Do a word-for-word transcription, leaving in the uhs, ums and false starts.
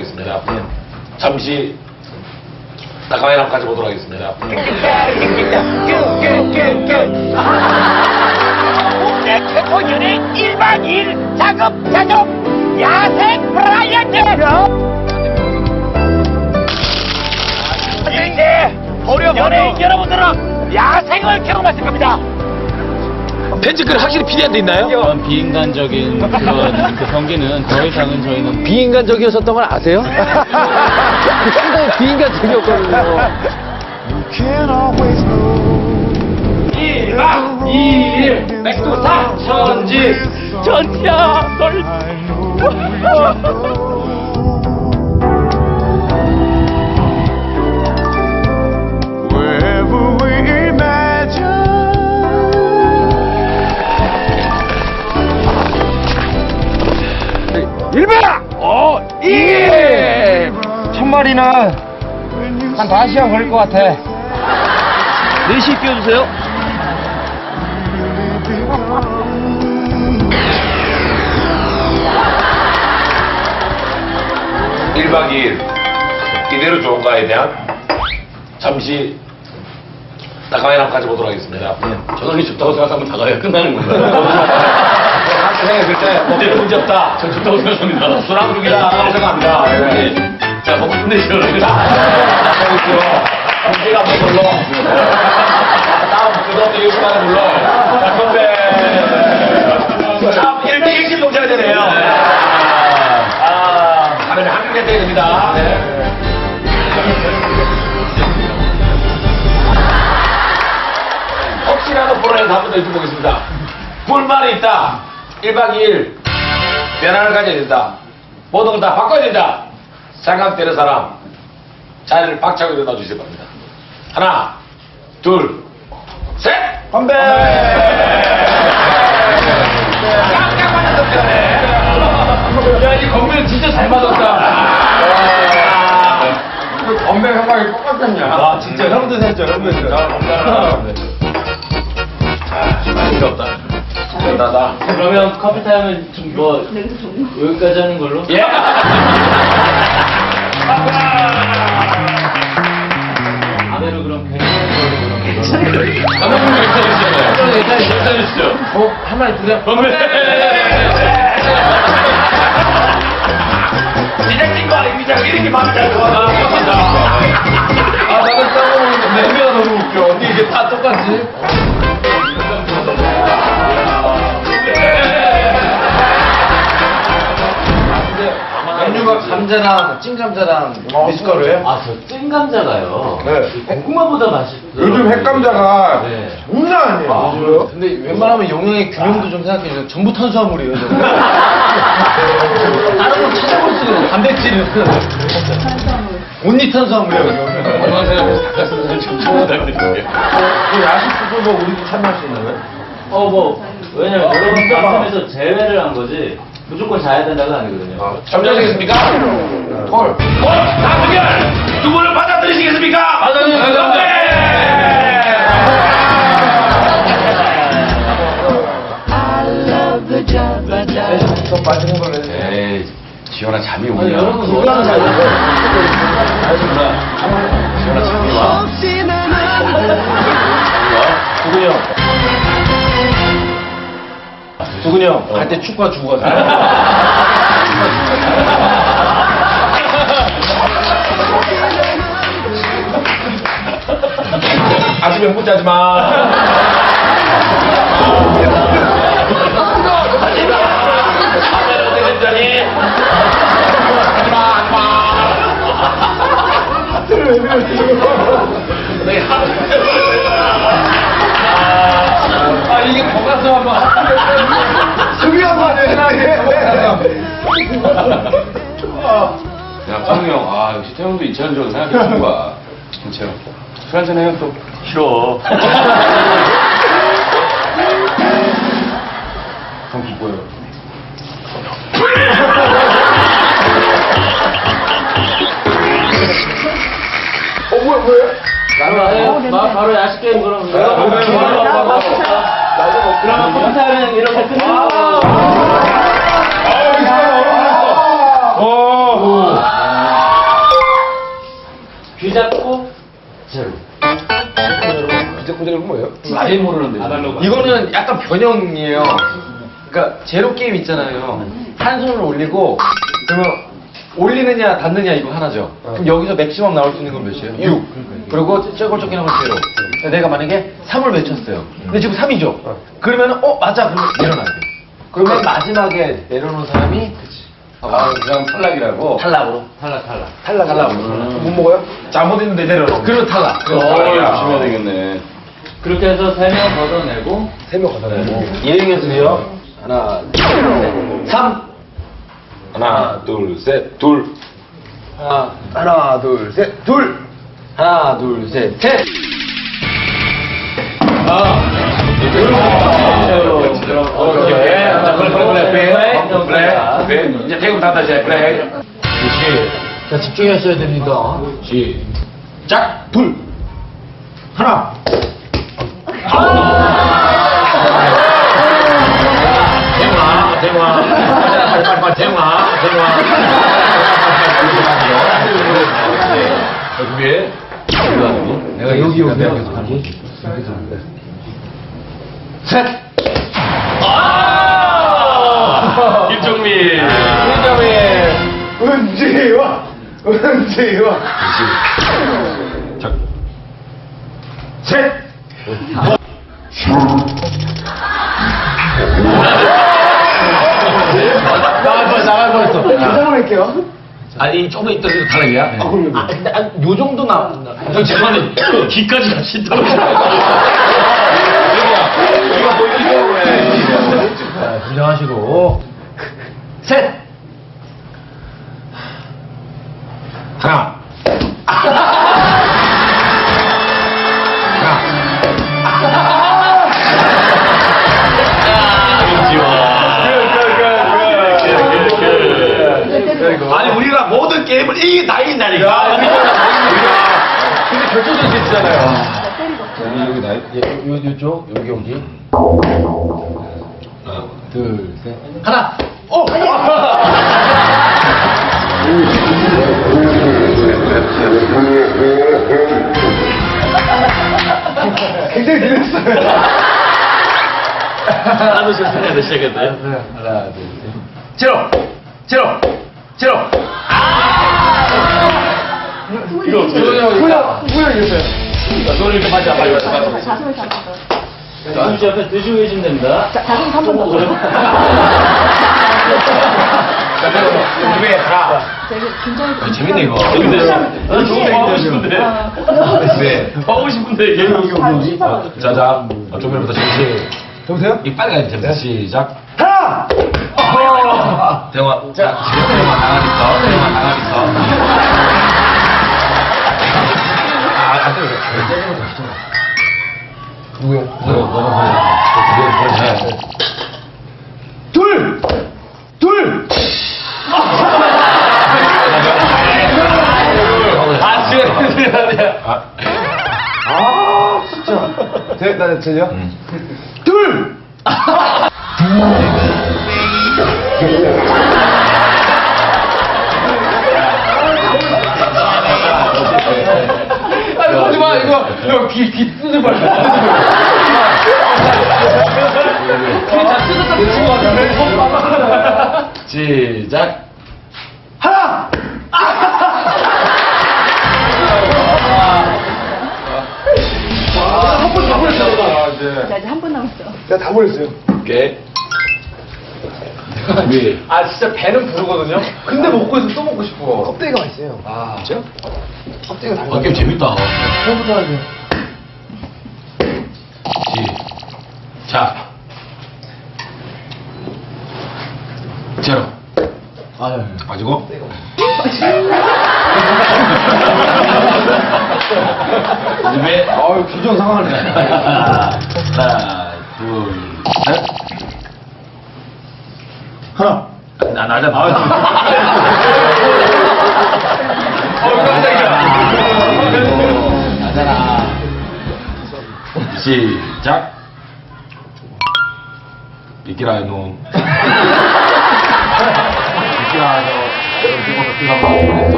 하겠습니다. 잠시 나가와의 남까지 보도록 하겠습니다. 최고 연예인 일박 이일 작업 자족 야생 브라이언트 이제 연예인 여러분들은 야생을 경험하실 겁니다. 팬츠글 확실히 피디한테 있나요? 그런 비인간적인 그런 그 경기는 더 이상은 저희는 비인간적이었었던 걸 아세요? 상당히 비인간적이었거든요. 일박 이일 백두산 천지 전지야 널 일박! 어, 이! 첫 마리는 한 다섯 시간 걸릴 것 같아. 네 시에 끼워주세요. 일박 이일 이대로 좋은가에 대한 잠시 나가와의 남까지 보도록 하겠습니다. 저당이 좋다고 생각하면 나가야 끝나는 건가요? 생각했을 때 네, 문제 없다. 전 좋다고 생각합니다. 수랑룩이다 생각합니다. 네. 자, 먹고 끝내시죠. 공기가 한번 불러. 다음 그다음 이거 시간에 불러. 자, 건배. 자, 일 대 일씩 동작이 되네요. 아, 가면 한국에 돼야 됩니다. 네. 혹시라도 불안해서 한 번 더 여쭤보겠습니다. 불만이 있다. 일박 이일 변화를 가져야 된다. 모든 걸 다 바꿔야 된다. 생각되는 사람 자리를 박차고 일어나 주실 겁니다. 하나, 둘, 셋! 건배! 깜짝 맞았습니다. 야, 이 건배는 진짜 잘 맞았다. 건배 생각이 똑같겠냐? 아, 진짜 형도 했죠, 형도 했죠. 감사합니다. 맛이 없다. 대단하다. 그러면 커피 타임은 좀 뭐 여기까지 하는 걸로? 예! 아내로 그럼 괜찮은 걸로 그럼. 감독님 괜찮으시잖아요. 괜찮으시죠? 어, 한 마리 주세요. 제작진과 아닙니다. 이렇게 마음이 잘 들어가나. 아, 나는 싸먹는데 냄새가 너무 웃겨. 어떻게 이게 다 똑같지? 메뉴가 감자랑 찐감자랑 미숫가루예요? 아, 저 찐감자가요. 네. 고구마보다 맛있어요. 요즘 핵감자가 네. 장난 아니에요. 아, 그래요? 근데 웬만하면 용량의 균형도 좀 생각해주세요. 전부 탄수화물이에요, 저거. 다른 거 찾아볼 수가 없어요. 단백질은. 온리 탄수화물이에요, 이거. 건강 생각해서 닭가슴살 좀 찾아드릴게요. 야식도 뭐 우리도 참여할 수 있는 거예요? 어, 뭐, 왜냐면 여러 번 방송에서 제외를 한 거지, 무조건 자야 된다는 아니거든요. 잠자시겠습니까? 헐. 헐! 다수결! 두 분을 받아들이시겠습니까? 받아들이겠습니다. 더 빠지는 걸로 해요. 에이, 지현아 잠이 오냐? 아니, 여러분, 놀라는 거 아니에요? 지현아 잠이 와. 두근이 형. 두근이 형, 갈 때 축구화 주고 가세요. 아직 명 붙지 마. 하지마. 어떻게 됐더니? 하지마, 하지마. 하트를 왜 밀었지? 내가 하트를 아, 이게 더 가서 한번. 수비 한번 하네, 야, 태웅이 형, 아, 역시 태웅도 이천적으로 생각해주는 거야. 진짜로. 술 한잔 해요, 또. 싫어. 형 기뻐요. 어, 뭐야, 뭐야? 바로, 바, 바로 야식 게임 그럼. 그러면 커피 타임은 이렇게 끝내고. 어, 되는 건 뭐예요? 아예 모르는데. 이거는 약간 변형이에요. 그러니까 제로 게임 있잖아요. 한 손을 올리고 그러면 올리느냐 닿느냐 이거 하나죠. 그럼 여기서 맥시멈 나올 수 있는 건 몇이에요? 육. 그리고 저걸 쫓기는 건 제로. 내가 만약에 삼을 외쳤어요. 근데 지금 삼이죠. 그러면 어 맞아 그러면 내려놔야 돼. 그러면 마지막에 내려놓은 사람이 아, 그냥 탈락이라고. 탈락으로. 탈락, 탈락. 탈락 하려고. 못 먹어요? 잘못했는데 내려놓고. 그러면 탈락. 어, 조심해야 되겠네. 그렇게 해서 세 명 걷어내고, 세 명 걷어내고. 이행했으요. 하나, 둘, 셋, 삼. 하나, 둘, 셋, 둘. 하나, 하나, 둘, 셋, 둘. 하나, 둘, 셋, 셋. 오케이. 자, 그래, 그래, 그래. 그래. 그래. 그래. 이제 태국 다 다시 해. 그래. 시. 자, 집중하셔야 됩니다. 시작. 둘. 하나. 대화, 대화. 빨리, 빨리, 빨리, 대화, 대화. 준비. 내가 여기, 여기, 여기. 셋. 아! 김종민. 김정민. 은지와, 은지와. 자. 셋. 나갈 뻔, 나갈 뻔했어. 괜찮을게요. 아니, 조금 있더라도 탈락이야? 아, 근데 한, 요 정도 나. 너 죄송한데, 귀까지 같이 떨어져. 이거 뭐 이렇게 해. 자, 긴장하시고. 셋. 하나. 아니 우리가 모든 게임을 이게 다 이긴다니까. 근데 결정적인 게 있잖아요. 여기 나, 요, 요쪽, 여기, 여기. 하나, 둘, 셋. 하나! 오! 굉장히 느렸어요. 나도 실패해야 시작했어요. 하나, 둘, 셋. 제로, 제로, 제로. 이거, 후야, 후야 이겼어요. 손을 좀 맞자, 빨리 맞자. 자손을 잡아서. 김씨 옆에 드시고 계시면 됩니다. 자, 자손 한 번 더. 자, 준비, 하나. 되게 긴장이 재밌네 이거. 나도 좋은데 하고 싶은데. 네. 하고 싶은데 이게 여기 자, 자, 조명부터 정시. 여보세요? 이 빨리 가야 됩니다. 시작. 하나! 대화. 자, 대화 나가리 있어. 대화 나가리 있어. 아, 안 때려. 때리면 더 시켜. 누구야? 너, 너는 그래. 둘! 둘! 아, 지금. 아, 아, 진짜. 제, 나, 제요? 음. 둘! 아니, 하지 마, 이거. 이거 귀, 귀 쓰는 말. 귀 다 뜯었다 붙인 것 같은데? 시작. 하나! 한 번 다 보냈어. 자, 이제 한 분 남았어. 내가 다 보냈어요. 오케이. 준비. 아, 진짜 배는 부르거든요? 근데 먹고 있으면 또 먹고 싶어. 껍데기가 맛있어요. 아. 진짜? 껍데기가 아, 게임 재밌다. 처음부터 하세요. 시작. 제로. 아, 예. 가지고. 준비. 아유, 규정 상하네. 하나, 둘, 셋. 하나. 나, 나잖아. 아, 어, 깜짝이야. 나잖아. 시작. 이끼라, 이놈. 이끼라, 너. 여기 찍어서 뛰어가.